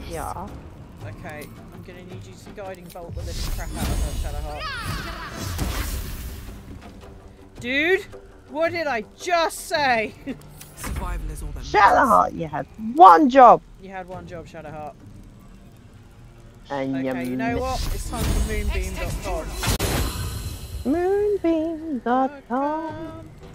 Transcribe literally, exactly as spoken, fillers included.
Yeah. Okay, I'm gonna need you to guiding bolt the living crap out of her, Shadowheart. Dude, what did I just say? Survival is all that Shadowheart, you had one job. You had one job, Shadowheart. And Okay, you know what? It's time for moonbeam dot com. Moonbeam dot com.